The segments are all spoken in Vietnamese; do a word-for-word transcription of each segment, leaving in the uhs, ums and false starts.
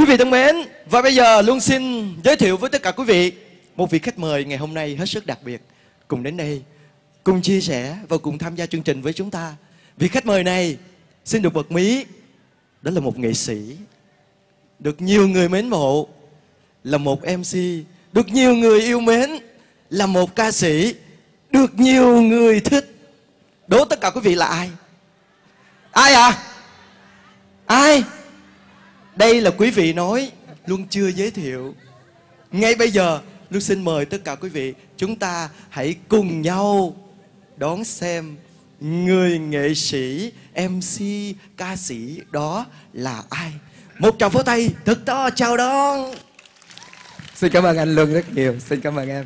vị thân mến, và bây giờ Luân xin giới thiệu với tất cả quý vị một vị khách mời ngày hôm nay hết sức đặc biệt cùng đến đây, cùng chia sẻ và cùng tham gia chương trình với chúng ta. Vị khách mời này xin được bật mí, đó là một nghệ sĩ được nhiều người mến mộ, là một em xê được nhiều người yêu mến, là một ca sĩ được nhiều người thích. Đố tất cả quý vị là ai? Ai à? Ai? Đây là quý vị nói Luân chưa giới thiệu. Ngay bây giờ Luân xin mời tất cả quý vị, chúng ta hãy cùng nhau đón xem người nghệ sĩ, em xê, ca sĩ đó là ai. Một tràng pháo tay thật to chào đón. Xin cảm ơn anh Luân rất nhiều. Xin cảm ơn em.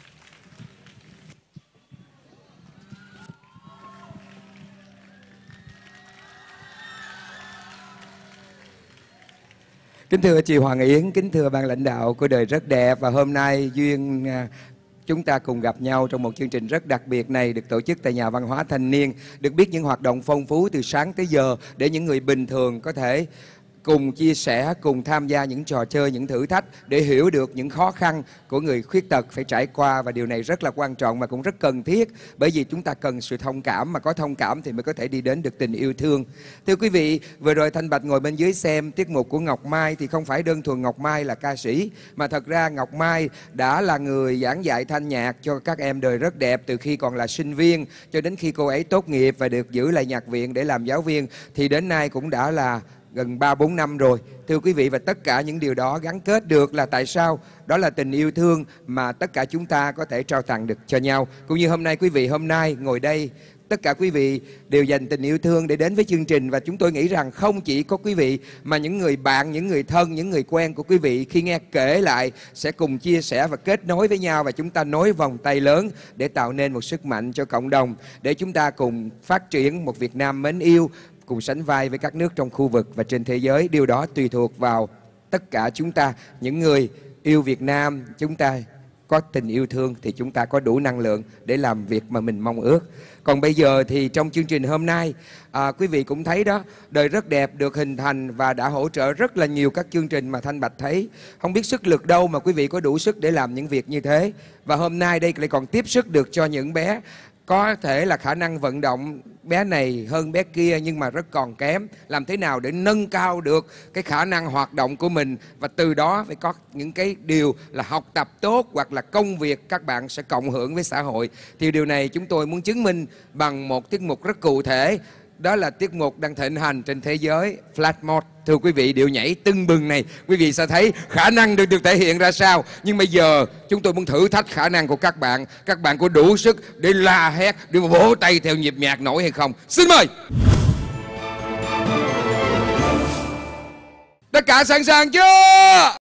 Kính thưa chị Hoàng Yến, kính thưa ban lãnh đạo của Đời Rất Đẹp, và hôm nay duyên chúng ta cùng gặp nhau trong một chương trình rất đặc biệt này được tổ chức tại Nhà Văn hóa Thanh Niên, được biết những hoạt động phong phú từ sáng tới giờ để những người bình thường có thể cùng chia sẻ, cùng tham gia những trò chơi, những thử thách để hiểu được những khó khăn của người khuyết tật phải trải qua. Và điều này rất là quan trọng và cũng rất cần thiết, bởi vì chúng ta cần sự thông cảm, mà có thông cảm thì mới có thể đi đến được tình yêu thương. Thưa quý vị, vừa rồi Thanh Bạch ngồi bên dưới xem tiết mục của Ngọc Mai, thì không phải đơn thuần Ngọc Mai là ca sĩ, mà thật ra Ngọc Mai đã là người giảng dạy thanh nhạc cho các em Đời Rất Đẹp từ khi còn là sinh viên cho đến khi cô ấy tốt nghiệp và được giữ lại nhạc viện để làm giáo viên, thì đến nay cũng đã là gần ba bốn năm rồi. Thưa quý vị, và tất cả những điều đó gắn kết được là tại sao? Đó là tình yêu thương mà tất cả chúng ta có thể trao tặng được cho nhau. Cũng như hôm nay quý vị hôm nay ngồi đây, tất cả quý vị đều dành tình yêu thương để đến với chương trình. Và chúng tôi nghĩ rằng không chỉ có quý vị, mà những người bạn, những người thân, những người quen của quý vị khi nghe kể lại sẽ cùng chia sẻ và kết nối với nhau, và chúng ta nối vòng tay lớn để tạo nên một sức mạnh cho cộng đồng, để chúng ta cùng phát triển một Việt Nam mến yêu, cùng sánh vai với các nước trong khu vực và trên thế giới. Điều đó tùy thuộc vào tất cả chúng ta, những người yêu Việt Nam. Chúng ta có tình yêu thương thì chúng ta có đủ năng lượng để làm việc mà mình mong ước. Còn bây giờ thì trong chương trình hôm nay, à, quý vị cũng thấy đó, Đời Rất Đẹp được hình thành và đã hỗ trợ rất là nhiều các chương trình mà Thanh Bạch thấy. Không biết sức lực đâu mà quý vị có đủ sức để làm những việc như thế. Và hôm nay đây lại còn tiếp sức được cho những bé có thể là khả năng vận động bé này hơn bé kia nhưng mà rất còn kém. Làm thế nào để nâng cao được cái khả năng hoạt động của mình, và từ đó phải có những cái điều là học tập tốt hoặc là công việc các bạn sẽ cộng hưởng với xã hội. Thì điều này chúng tôi muốn chứng minh bằng một tiết mục rất cụ thể. Đó là tiết mục đang thịnh hành trên thế giới, Flash Mob. Thưa quý vị, điệu nhảy tưng bừng này, quý vị sẽ thấy khả năng được được thể hiện ra sao. Nhưng bây giờ chúng tôi muốn thử thách khả năng của các bạn. Các bạn có đủ sức để la hét, để vỗ tay theo nhịp nhạc nổi hay không? Xin mời. Tất cả sẵn sàng chưa?